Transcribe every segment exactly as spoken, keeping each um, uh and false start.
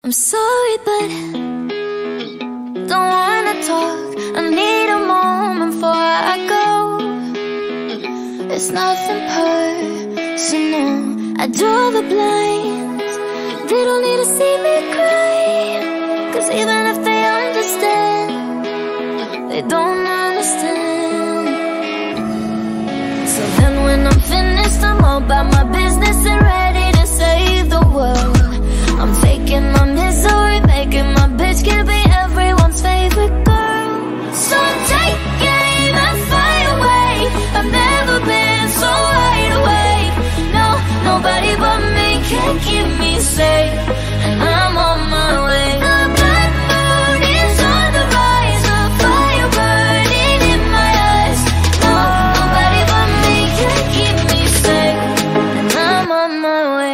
I'm sorry, but don't wanna talk. I need a moment before I go. It's nothing personal. I draw the blinds. They don't need to see me cry, 'cause even if they understand, they don't understand. So then when I'm finished, I'm all about my business and ready to save the world. I'm faking my misery, making my bitch can be everyone's favorite girl. So take aim and fly away. I've never been so wide awake. No, nobody but me can keep me safe, and I'm on my way. The blood moon is on the rise, a fire burning in my eyes. No, nobody but me can keep me safe, and I'm on my way.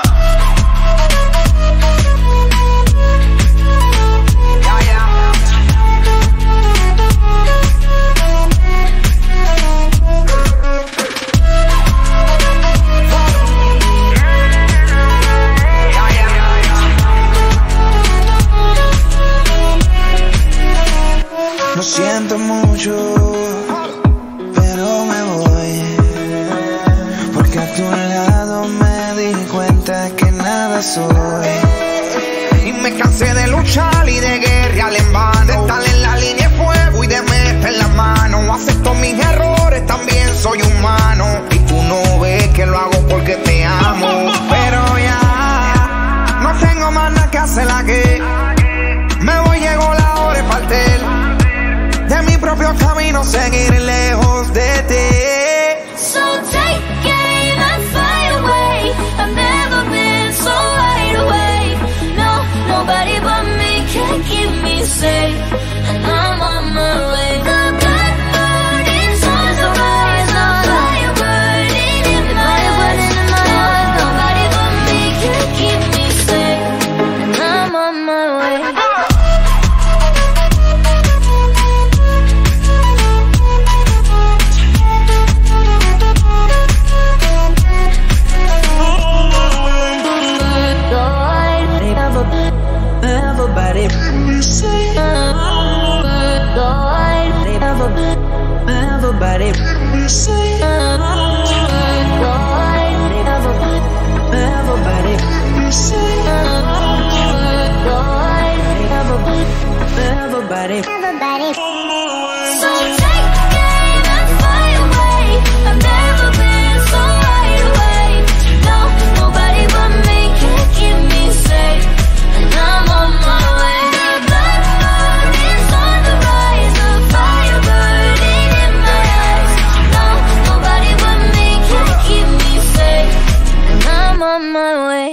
Lo siento mucho, pero me voy, porque a tu lado me di cuenta que nada soy. Y me cansé de luchar y de guerrear en vano, de estar en la línea de fuego y de meter la mano. Acepto mis errores, también soy humano, y tú no ves que lo hago porque te amo. Pero ya no tengo más nada que hacer aquí. Me voy, llegó la hora de partir de mi propio camino, seguir lejos de ti. So take aim and fly away. I've never been so wide awake. No, nobody but me can keep me safe, and I'm on my way. The blood moon is on the rise, a fire burning in my eyes. Nobody but me can keep me safe, and I'm on my way. Everybody, everybody, everybody, everybody. So take aim and fly away. I've never been so wide awake. No, nobody but me can keep me safe, and I'm on my way. The blood moon is on the rise, a fire burning in my eyes. No, nobody but me can keep me safe, and I'm on my way.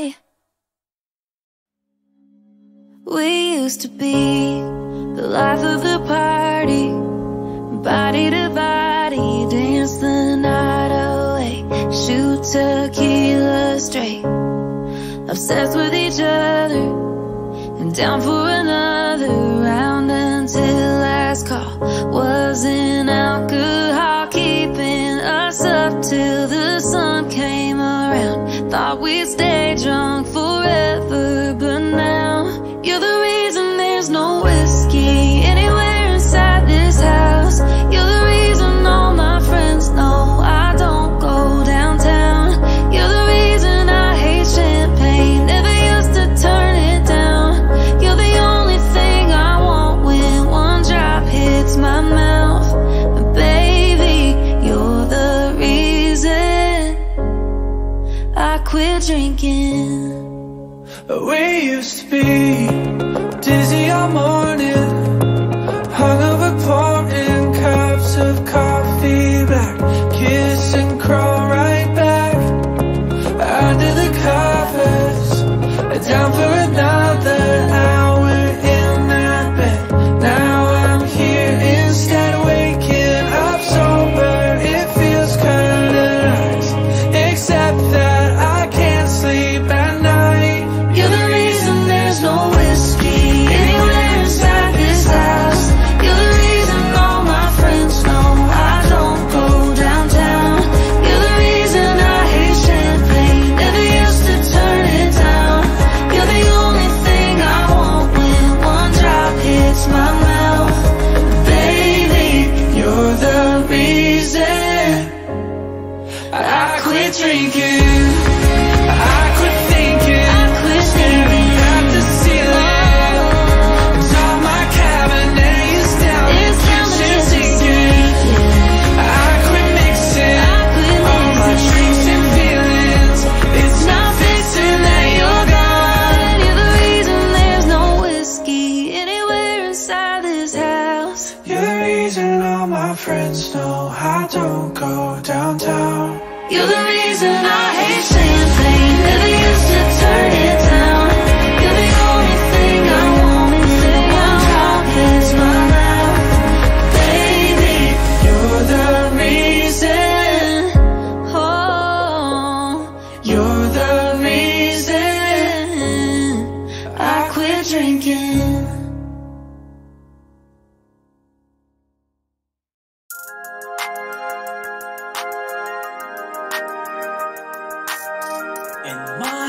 We used to be the life of the party, body to body, dance the night away, shoot tequila straight, obsessed with each other, and down for another round until last call. Wasn't alcohol keeping us up till the sun came around. Thought we'd stay drunk forever, but now you're the reason there's no whiskey anywhere inside this house. You're the reason all my friends know I don't go downtown. You're the reason I hate champagne, never used to turn it down. You're the only thing I want when one drop hits my mouth. But baby, you're the reason I quit drinking. we used to be dizzy all morning, hungover pouring cups of coffee black, kiss and crawl right back under the covers, down for another hour in that bed. Now I'm here instead, waking up sober. It feels kinda nice, except that I can't sleep at night. You're the reason there's no whiskey anywhere drinking, I quit thinking, I quit staring thinking. at the ceiling. It's all my cabinet is down, It's the down the kitchen kitchen sinking. sink, yeah. I quit mixing I quit all my mixing. drinks and feelings. It's not fixing that you're gone. You're the reason there's no whiskey anywhere inside this house. You're the reason all my friends know I don't go downtown. You're the reason I hate champagne, never used to turn it down. You're the only thing I wanna say on top is my mouth. Baby, You're the reason, oh, you're the reason. I quit drinking. In my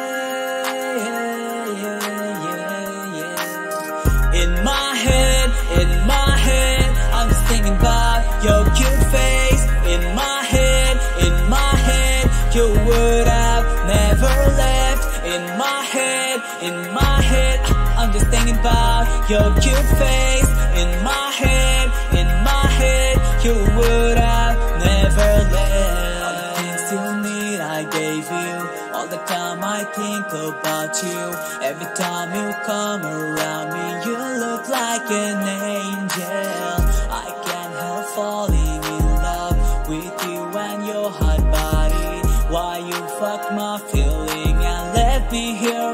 head, yeah, yeah, yeah. In my head, in my head, I'm just thinking about your cute face. In my head, in my head, you would have never left. In my head, in my head, I'm just thinking about your cute face. In my head, in my head, you would have never left. All the things you need, I gave you. All the time I think about you. Every time you come around me, you look like an angel. I can't help falling in love with you and your hot body. Why you fuck my feeling and left me here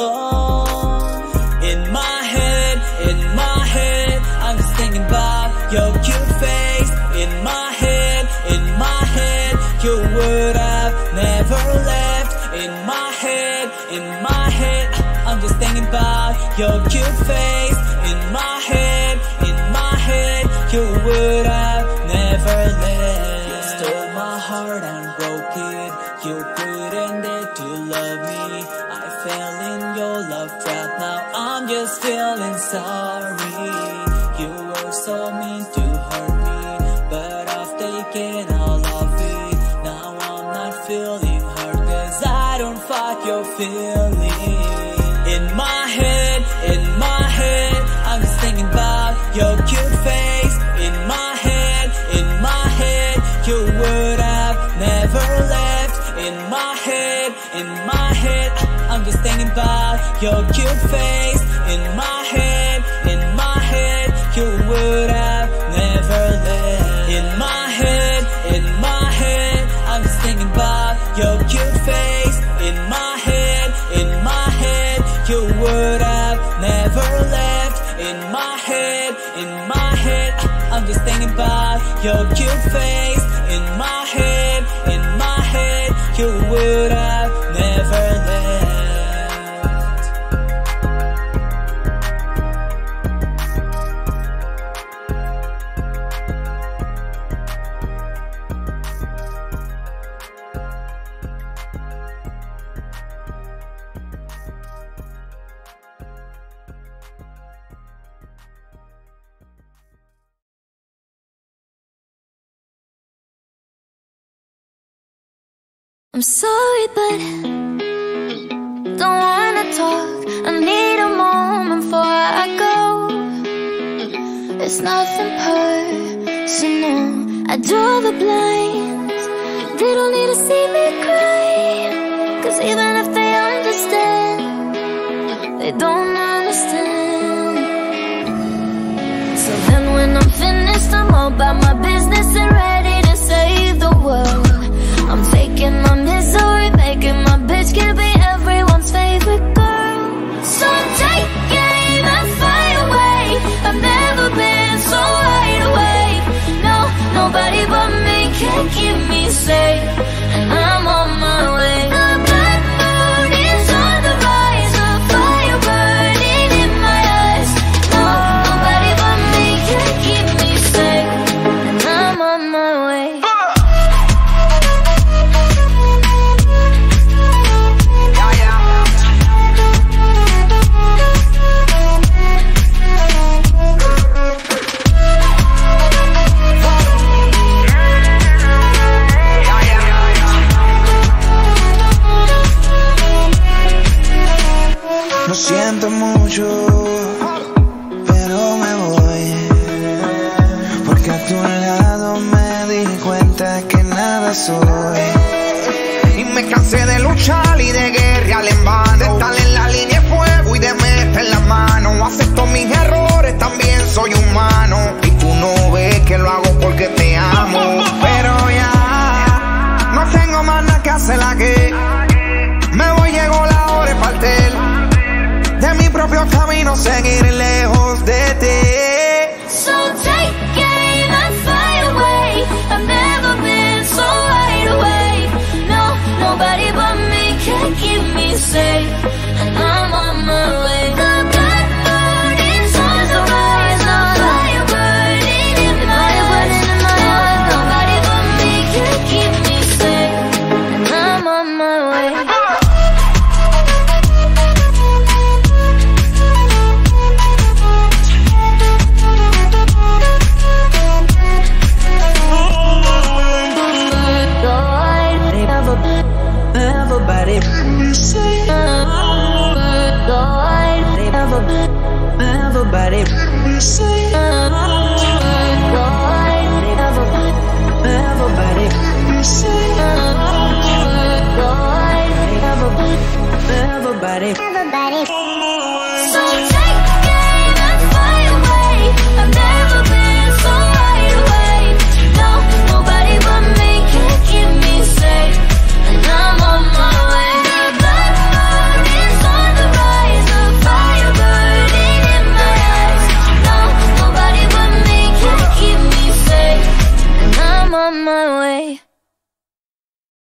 alone? In my head, in my head, I'm just thinking about your cute face. In my head, in my head, you would have never left. In my head, in my head, I'm just thinking about your cute face. In my head, in my head, you would have never left. You stole my heart and broke it. You couldn't dare to love me. I fell in your love trap. Now I'm just feeling sorry. You were so mean to hurt me, but I've taken all of it. Now I'm not feeling hurt, cause I don't fuck your feelings. In my head, in my head, I'm just thinking about your cute face. In my head, in my head, you would have never left. In my head, in my head, I'm just thinking about your cute face. In my head, in my head, you would have never left. In my head, in my head, I'm just thinking about your cute face. In my head, in my head, you would have never left. In my head, in my head, I'm just thinking about your cute face. In my head, in my head, you would have never left. I'm sorry, but don't wanna talk. I need a moment before I go. It's nothing personal. I draw the blinds. They don't need to see me cry, cause even if they understand, they don't understand. So then when I'm finished, I'm all about my business and ready to save the world. I'm taking my misery, making my bitch can be everyone's favorite girl. So take aim and fight away. I've never been so wide awake. No, nobody but me can keep me safe, and I'm on my way. The bad mood is on the rise, a fire burning in my eyes. No, nobody but me can keep me safe, and I'm on my way. Lo siento mucho, pero me voy, porque a tu lado me di cuenta que nada soy. Y me cansé de luchar y de guerrear en vano, de estar en la línea de fuego y de meter la mano. Acepto mis errores, también soy humano, y tú no ves que lo hago porque te amo. Pero ya no tengo más nada que hacer aquí. Me voy, llegó la hora de partir de mi propio camino, seguir lejos de ti. So take aim and fly away. I've never been so wide awake. No, nobody but me can keep me safe, and I'm on my way. The blood burning suns will rise, the fire burning in my eyes. No, nobody but me can keep me safe, and I'm on my way. Everybody, everybody, everybody, everybody. So take aim and fly away. I've never been so wide awake. No, nobody but me can keep me safe, and I'm on my way. The blood burning on the rise, the fire burning in my eyes. No, nobody but me can keep me safe, and I'm on my way.